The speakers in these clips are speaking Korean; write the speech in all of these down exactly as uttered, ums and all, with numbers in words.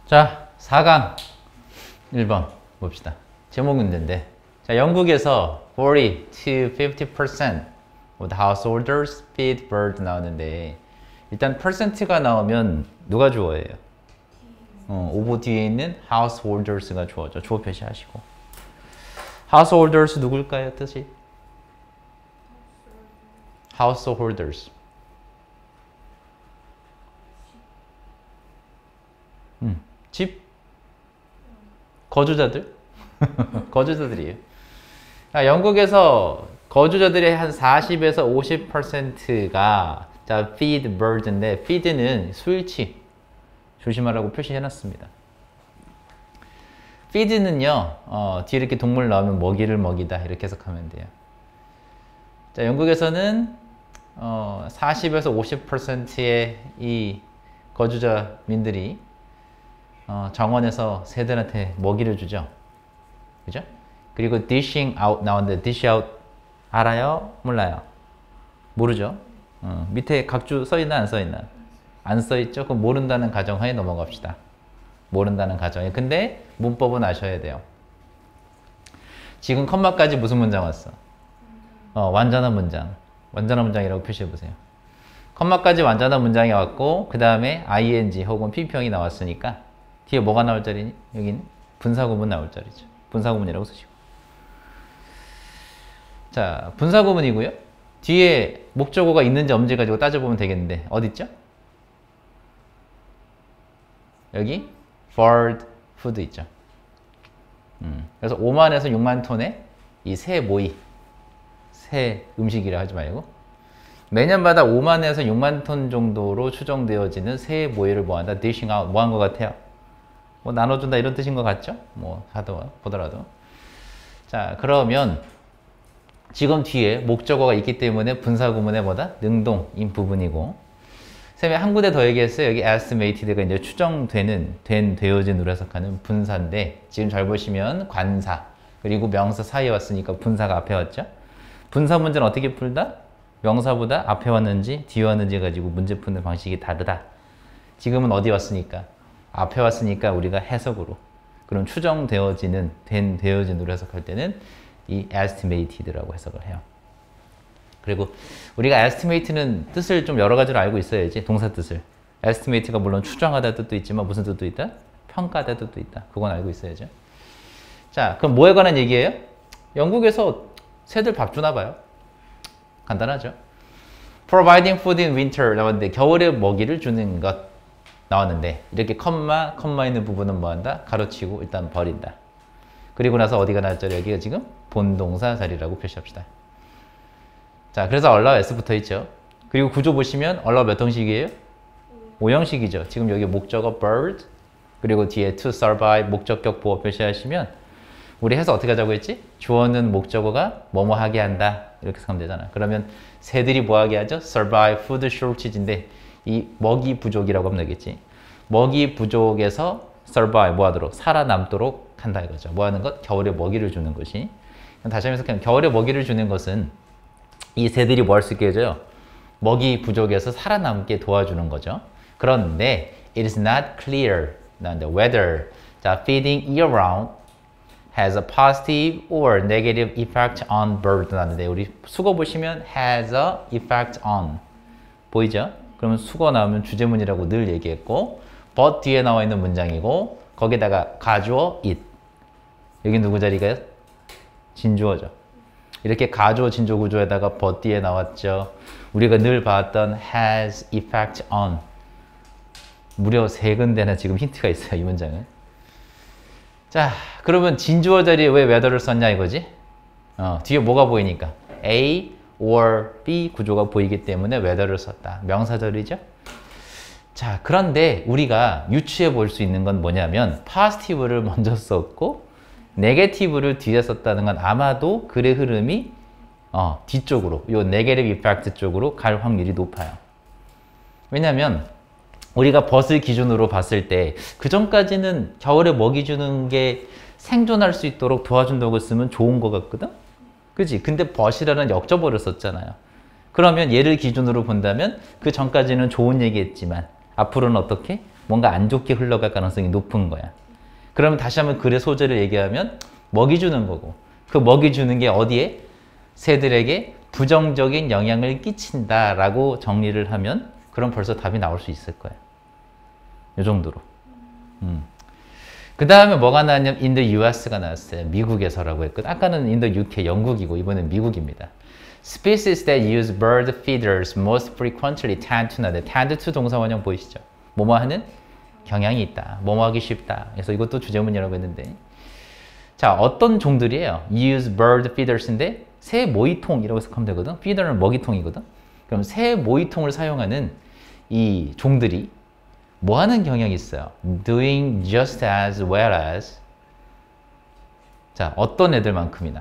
자, 사 강 일 번 봅시다. 제목 문제인데, 자, 영국에서 forty to fifty percent of the householders feed bird 나오는데, 일단 percent가 나오면 누가 주어예요? 어, 오버 뒤에 있는 householders가 주어죠. 주어 표시하시고. householders 누굴까요? 뜻이? householders. 음, 집? 거주자들? 거주자들이에요. 자, 영국에서 거주자들의 한 사십에서 오십 퍼센트가 자, feed bird인데, feed는 수일치 조심하라고 표시해놨습니다. feed는요, 어, 뒤에 이렇게 동물 나오면 먹이를 먹이다 이렇게 해석하면 돼요. 자, 영국에서는 어, 사십에서 오십 퍼센트의 이 거주자민들이 어, 정원에서 새들한테 먹이를 주죠. 그죠? 그리고 dishing out 나오는데 dish out 알아요? 몰라요? 모르죠? 어, 밑에 각주 써있나 안 써있나? 안 써있죠? 그럼 모른다는 가정하에 넘어갑시다. 모른다는 가정에. 근데 문법은 아셔야 돼요. 지금 컴마까지 무슨 문장 왔어? 어, 완전한 문장. 완전한 문장이라고 표시해보세요. 컴마까지 완전한 문장이 왔고, 그 다음에 ing 혹은 pp형이 나왔으니까 뒤에 뭐가 나올 자리니? 여기는 분사구문 나올 자리죠. 분사구문이라고 쓰시고. 자, 분사구문이고요. 뒤에 목적어가 있는지 없는지 가지고 따져보면 되겠는데, 어디 있죠? 여기 bird food 있죠. 음, 그래서 오만에서 육만 톤의 이 새 모이, 새 음식이라 하지 말고 매년마다 오만에서 육만 톤 정도로 추정되어지는 새 모이를 뭐한다? dishing out. 뭐 한 것 같아요? 뭐 나눠준다 이런 뜻인 것 같죠? 뭐 하도 보더라도. 자, 그러면 지금 뒤에 목적어가 있기 때문에 분사구문의 뭐다? 능동인 부분이고, 쌤이 한 군데 더 얘기했어요. 여기 estimated가 이제 추정되는, 된, 되어진으로 해석하는 분사인데, 지금 잘 보시면 관사 그리고 명사 사이에 왔으니까 분사가 앞에 왔죠. 분사 문제는 어떻게 풀다? 명사보다 앞에 왔는지 뒤에 왔는지 가지고 문제 푸는 방식이 다르다. 지금은 어디 왔으니까? 앞에 왔으니까 우리가 해석으로. 그럼 추정되어지는, 된, 되어진으로 해석할 때는 이 estimated라고 해석을 해요. 그리고 우리가 estimate는 뜻을 좀 여러 가지로 알고 있어야지. 동사 뜻을. estimate가 물론 추정하다 뜻도 있지만 무슨 뜻도 있다? 평가하다 뜻도 있다. 그건 알고 있어야죠. 자, 그럼 뭐에 관한 얘기예요? 영국에서 새들 밥 주나 봐요. 간단하죠. providing food in winter 나왔는데 겨울에 먹이를 주는 것 나왔는데, 이렇게 컴마, 컴마 있는 부분은 뭐한다? 가로치고 일단 버린다. 그리고 나서 어디가 나올 자리? 여기가 지금 본동사 자리라고 표시합시다. 자, 그래서 allow s 붙어 있죠. 그리고 구조 보시면 allow 몇 형식이에요? 오 형식이죠. 지금 여기 목적어 bird, 그리고 뒤에 to survive 목적격 보어 표시하시면 우리 해서 어떻게 하자고 했지? 주어는 목적어가 뭐뭐 하게 한다 이렇게 하면 되잖아. 그러면 새들이 뭐 하게 하죠? survive food shortage인데 이 먹이 부족이라고 하면 되겠지. 먹이 부족에서 survive 뭐 하도록? 살아남도록 한다 이거죠. 뭐 하는 것? 겨울에 먹이를 주는 것이. 다시 한번 해석하면 겨울에 먹이를 주는 것은 이 새들이 뭐 할 수 있게 해줘요? 먹이 부족에서 살아남게 도와주는 거죠. 그런데 it is not clear whether 자, feeding year-round has a positive or negative effect on bird 나왔는데, 우리 수거 보시면 has a effect on 보이죠? 그러면 수거 나오면 주제문이라고 늘 얘기했고, but 뒤에 나와 있는 문장이고, 거기다가 가주어 it. 여기 누구 자리가요? 진주어죠. 이렇게 가주어 진조 구조에다가 but 뒤에 나왔죠. 우리가 늘 봤던 has effect on. 무려 세 군데나 지금 힌트가 있어요, 이 문장은. 자, 그러면 진주어 자리에 왜 whether를 썼냐 이거지? 어, 뒤에 뭐가 보이니까 A or B 구조가 보이기 때문에 whether를 썼다. 명사절이죠? 자, 그런데 우리가 유추해 볼 수 있는 건 뭐냐면 positive를 먼저 썼고 네게티브를 뒤에 썼다는 건 아마도 글의 흐름이 어, 뒤쪽으로, 요 네게티브 이펙트 쪽으로 갈 확률이 높아요. 왜냐면 우리가 벗을 기준으로 봤을 때 그 전까지는 겨울에 먹이 주는 게 생존할 수 있도록 도와준다고 쓰면 좋은 것 같거든? 그지? 근데 벗이라는 역접어를 썼잖아요. 그러면 얘를 기준으로 본다면 그 전까지는 좋은 얘기했지만 앞으로는 어떻게? 뭔가 안 좋게 흘러갈 가능성이 높은 거야. 그러면 다시 한번 글의 소재를 얘기하면 먹이 주는 거고, 그 먹이 주는 게 어디에? 새들에게 부정적인 영향을 끼친다라고 정리를 하면 그럼 벌써 답이 나올 수 있을 거야. 이 정도로. 음. 그 다음에 뭐가 나왔냐면 in the 유에스가 나왔어요. 미국에서라고 했거든. 아까는 in the 유케이, 영국이고 이번엔 미국입니다. Species that use bird feeders most frequently tend to know. tend to 동사 원형 보이시죠? 뭐뭐 하는 경향이 있다. 뭐뭐 하기 쉽다. 그래서 이것도 주제문이라고 했는데, 자, 어떤 종들이에요? use bird feeders인데 새 모이통이라고 해석하면 되거든. feeder는 먹이통이거든. 그럼 새 모이통을 사용하는 이 종들이 뭐 하는 경향이 있어요? doing just as well as. 자, 어떤 애들만큼이나.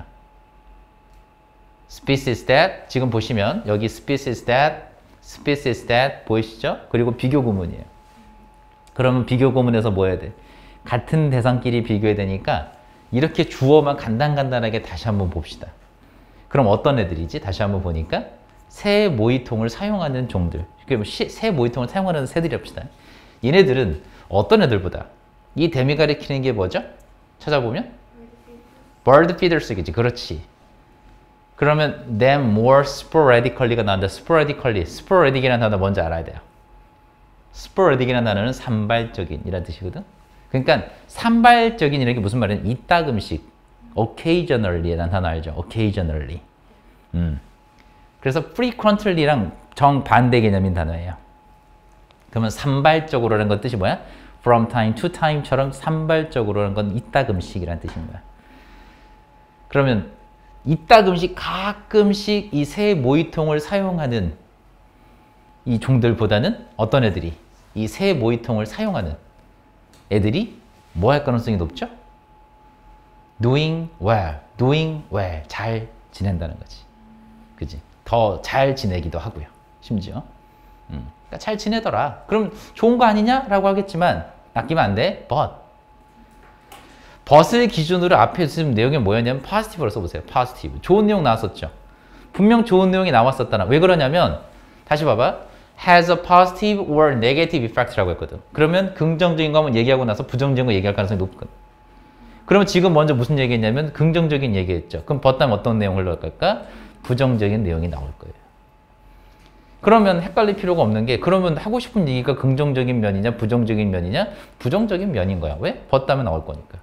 species that, 지금 보시면 여기 species that, species that 보이시죠? 그리고 비교 구문이에요. 그러면 비교 구문에서 뭐 해야 돼? 같은 대상끼리 비교해야 되니까 이렇게 주어만 간단간단하게 다시 한번 봅시다. 그럼 어떤 애들이지? 다시 한번 보니까 새 모이통을 사용하는 종들. 새 모이통을 사용하는 새들이 합시다. 얘네들은 어떤 애들보다 이 댐이 가리키는 게 뭐죠? 찾아보면 bird feeders겠지. 그렇지. 그러면 them more sporadically가 나온다. sporadically. sporadic이라는 단어 뭔지 알아야 돼요. sporadic이라는 단어는 산발적인 이라는 뜻이거든. 그러니까 산발적인 이라는 게 무슨 말이냐면 이따금씩 occasionally라는 단어 알죠? occasionally. 음. 그래서 frequently랑 정반대 개념인 단어예요. 그러면 산발적으로라는 건 뜻이 뭐야? from time to time처럼 산발적으로라는 건 이따금씩이라는 뜻입니다. 그러면 이따금씩 가끔씩 이 새 모이통을 사용하는 이 종들보다는 어떤 애들이 이 새 모이통을 사용하는 애들이 뭐 할 가능성이 높죠? doing well, doing well, 잘 지낸다는 거지. 그지? 더 잘 지내기도 하고요. 심지어. 음. 그러니까 잘 지내더라. 그럼 좋은 거 아니냐라고 하겠지만 아끼면 안 돼. but. but을 기준으로 앞에 지금 내용이 뭐였냐면 positive로 써보세요. positive. 좋은 내용 나왔었죠. 분명 좋은 내용이 나왔었다나. 왜 그러냐면 다시 봐봐. has a positive or negative effect라고 했거든. 그러면 긍정적인 거 한번 얘기하고 나서 부정적인 거 얘기할 가능성이 높거든. 그러면 지금 먼저 무슨 얘기했냐면 긍정적인 얘기했죠. 그럼 but 다음 어떤 내용을 넣을까? 부정적인 내용이 나올 거예요. 그러면 헷갈릴 필요가 없는 게 그러면 하고 싶은 얘기가 긍정적인 면이냐 부정적인 면이냐? 부정적인 면인 거야. 왜? but 다음에 나올 거니까.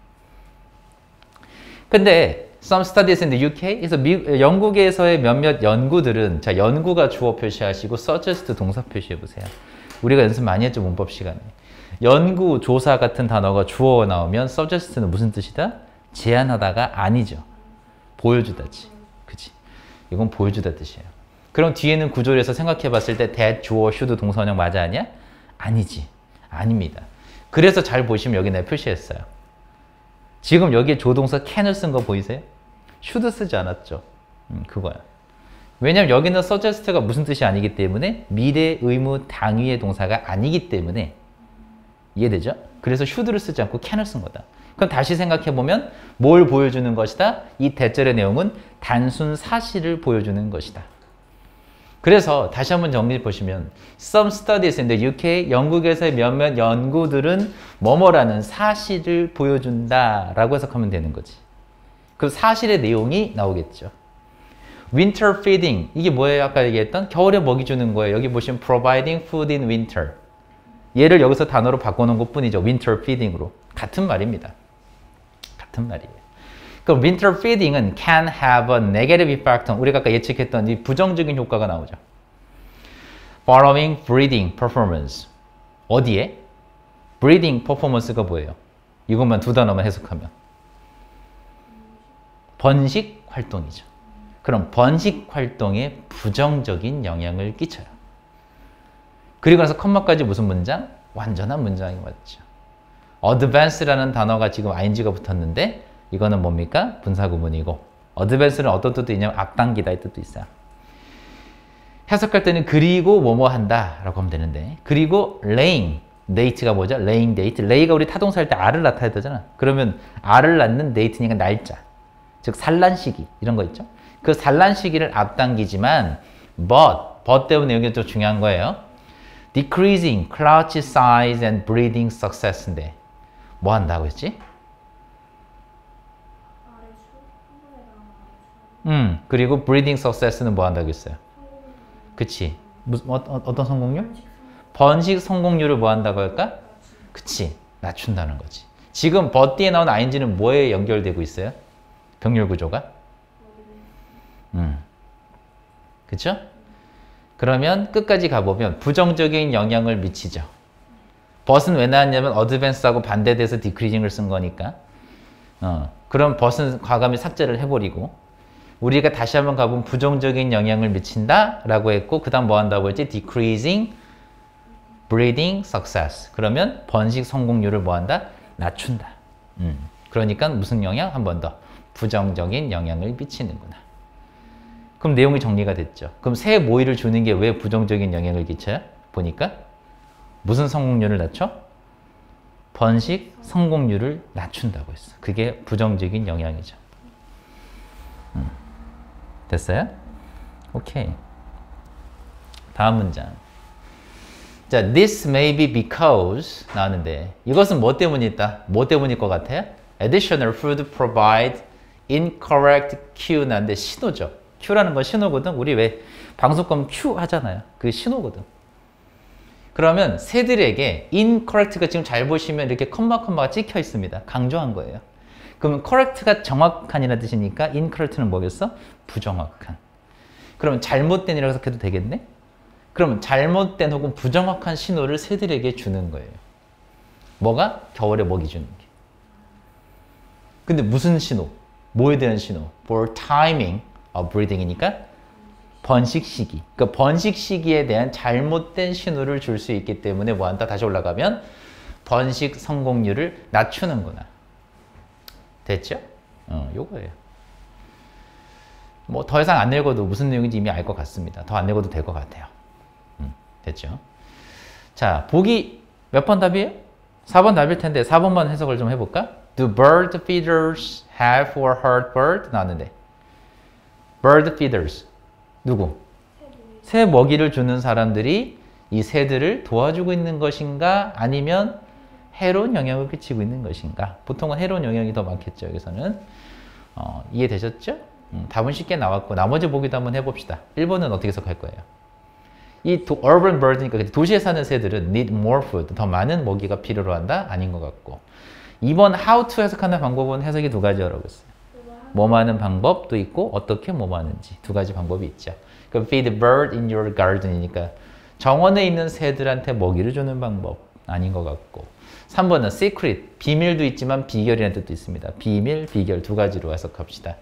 근데 some studies in the 유케이 그래서 미, 영국에서의 몇몇 연구들은 자 연구가 주어 표시하시고 suggest 동사 표시해 보세요. 우리가 연습 많이 했죠 문법 시간에. 연구, 조사 같은 단어가 주어 나오면 suggest는 무슨 뜻이다? 제안하다가 아니죠. 보여주다지. 그치? 이건 보여주다 뜻이에요. 그럼 뒤에는 구조에서 생각해 봤을 때 that, 주어, should 동사원형 맞아 아니야? 아니지. 아닙니다. 그래서 잘 보시면 여기 내가 표시했어요. 지금 여기에 조동사 can을 쓴 거 보이세요? should 쓰지 않았죠. 음, 그거야. 왜냐면 여기는 suggest가 무슨 뜻이 아니기 때문에 미래 의무 당위의 동사가 아니기 때문에 이해되죠? 그래서 should를 쓰지 않고 can을 쓴 거다. 그럼 다시 생각해보면 뭘 보여주는 것이다? 이 대절의 내용은 단순 사실을 보여주는 것이다. 그래서 다시 한번 정리해 보시면 some studies in the 유케이 영국에서의 몇몇 연구들은 뭐뭐라는 사실을 보여준다 라고 해석하면 되는 거지. 그 사실의 내용이 나오겠죠. winter feeding 이게 뭐예요? 아까 얘기했던 겨울에 먹이 주는 거예요. 여기 보시면 providing food in winter 얘를 여기서 단어로 바꿔놓은 것 뿐이죠. winter feeding으로. 같은 말입니다. 같은 말이에요. 그럼 winter feeding은 can have a negative effect on 우리가 아까 예측했던 이 부정적인 효과가 나오죠. following breeding performance 어디에? breeding performance가 뭐예요? 이것만 두 단어만 해석하면 번식 활동이죠. 그럼 번식 활동에 부정적인 영향을 끼쳐요. 그리고 나서 컴마까지 무슨 문장? 완전한 문장이 맞죠. advance라는 단어가 지금 ing가 붙었는데 이거는 뭡니까? 분사구문이고 advance는 어떤 뜻도 있냐면 앞당기다 이 뜻도 있어요. 해석할 때는 그리고 뭐뭐 한다 라고 하면 되는데 그리고 laying, date가 뭐죠? laying date. lay가 우리 타동사 할 때 R을 나타내야 되잖아. 그러면 R을 낳는 date니까 날짜. 즉 산란 시기 이런 거 있죠. 그 산란 시기를 앞당기지만 but, but 때문에 여기 좀 중요한 거예요. decreasing clutch size and breeding success인데 뭐 한다고 했지? 음, 그리고 breeding success는 뭐 한다고 했어요? 그치. 무슨, 어, 어, 어떤 성공률? 번식 성공률을 뭐 한다고 할까? 그치. 낮춘다는 거지. 지금 but 뒤에 나온 ing는 뭐에 연결되고 있어요? 병렬 구조가? 음. 그쵸? 그러면 끝까지 가보면 부정적인 영향을 미치죠. but은 왜 나왔냐면 advance하고 반대돼서 decreasing을 쓴 거니까. 어, 그럼 but은 과감히 삭제를 해버리고 우리가 다시 한번 가보면 부정적인 영향을 미친다 라고 했고 그 다음 뭐 한다고 했지? decreasing breeding success. 그러면 번식 성공률을 뭐 한다? 낮춘다. 음. 그러니까 무슨 영향? 한 번 더. 부정적인 영향을 미치는구나. 그럼 내용이 정리가 됐죠. 그럼 새 모이를 주는 게 왜 부정적인 영향을 끼쳐요? 보니까 무슨 성공률을 낮춰? 번식 성공률을 낮춘다고 했어. 그게 부정적인 영향이죠. 음. 됐어요? 오케이. 다음 문장. 자, this may be because 나왔는데 이것은 뭐 때문이다? 뭐 때문일 것 같아요? Additional food provide incorrect cue 나는데 신호죠. Q라는 건 신호거든. 우리 왜 방송권 Q 하잖아요. 그 신호거든. 그러면 새들에게 incorrect가 지금 잘 보시면 이렇게 컴마 컴마가 찍혀 있습니다. 강조한 거예요. 그러면 correct가 정확한이라는 뜻이니까 incorrect는 뭐겠어? 부정확한. 그러면 잘못된이라고 해석해도 되겠네? 그러면 잘못된 혹은 부정확한 신호를 새들에게 주는 거예요. 뭐가? 겨울에 먹이 주는 게. 근데 무슨 신호? 뭐에 대한 신호? For timing of breeding이니까 번식 시기. 그러니까 번식 시기에 대한 잘못된 신호를 줄 수 있기 때문에 뭐 한다? 다시 올라가면 번식 성공률을 낮추는구나. 됐죠? 어, 요거예요. 뭐 더 이상 안 읽어도 무슨 내용인지 이미 알 것 같습니다. 더 안 읽어도 될 것 같아요. 음, 됐죠? 자, 보기 몇 번 답이에요? 사 번 답일 텐데 사 번만 해석을 좀 해볼까? Do bird feeders have or hurt bird? 나왔는데 bird feeders 누구? 새 먹이를 주는 사람들이 이 새들을 도와주고 있는 것인가? 아니면 해로운 영향을 끼치고 있는 것인가? 보통은 해로운 영향이 더 많겠죠. 여기서는 어, 이해되셨죠? 음, 답은 쉽게 나왔고 나머지 보기도 한번 해봅시다. 일 번은 어떻게 해석할 거예요? 이 도, urban bird니까 도시에 사는 새들은 need more food, 더 많은 먹이가 필요로 한다? 아닌 것 같고 이 번 how to 해석하는 방법은 해석이 두 가지라고 했어요. 뭐하는 방법도 있고 어떻게 뭐하는지 두 가지 방법이 있죠. 그 feed bird in your garden이니까 정원에 있는 새들한테 먹이를 주는 방법 아닌 것 같고 삼 번은 secret, 비밀도 있지만 비결이라는 뜻도 있습니다. 비밀, 비결 두 가지로 해석합시다.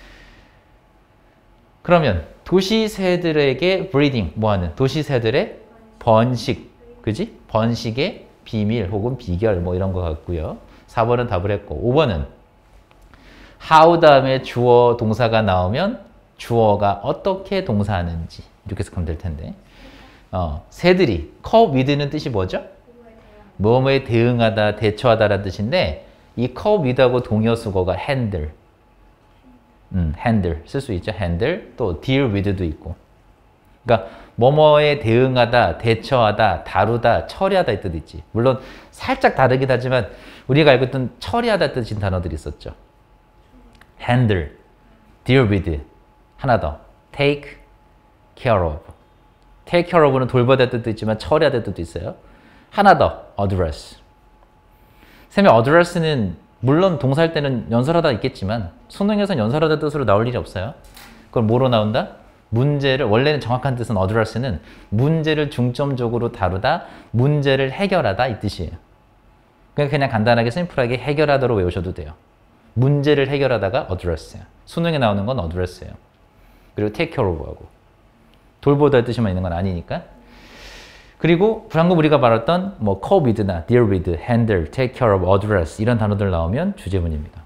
그러면 도시 새들에게 breeding, 뭐하는? 도시 새들의 번식, 그지? 번식의 비밀 혹은 비결 뭐 이런 것 같고요. 사 번은 답을 했고 오 번은 how 다음에 주어 동사가 나오면 주어가 어떻게 동사하는지 이렇게 해석하면 될 텐데 어, 새들이 cope with는 뜻이 뭐죠? 뭐뭐에 대응하다, 대처하다라는 뜻인데 이 cope with하고 동의어 수거가 handle 음, handle 쓸 수 있죠. handle 또 deal with도 있고 그러니까 뭐뭐에 대응하다, 대처하다, 다루다, 처리하다 이 뜻이 있지. 물론 살짝 다르긴 하지만 우리가 알고 있던 처리하다 뜻인 단어들이 있었죠. handle, deal with 하나 더 take care of take care of는 돌보다 뜻도 있지만 처리하다 뜻도 있어요. 하나 더 address 쌤이 address는 물론 동사할 때는 연설하다 있겠지만 수능에서는 연설하다 뜻으로 나올 일이 없어요. 그걸 뭐로 나온다? 문제를 원래는 정확한 뜻은 address는 문제를 중점적으로 다루다, 문제를 해결하다 이 뜻이에요. 그냥 그냥 간단하게 심플하게 해결하다로 외우셔도 돼요. 문제를 해결하다가 address예요. 수능에 나오는 건 address예요. 그리고 take care of하고 돌보다 뜻이만 있는 건 아니니까. 그리고 방금 우리가 말했던 뭐 cope with나 deal with, handle, take care of, address 이런 단어들 나오면 주제문입니다.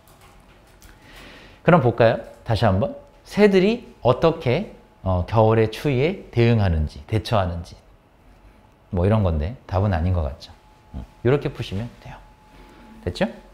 그럼 볼까요? 다시 한번 새들이 어떻게 어, 겨울의 추위에 대응하는지, 대처하는지 뭐 이런 건데 답은 아닌 것 같죠. 이렇게 푸시면 돼요. 됐죠?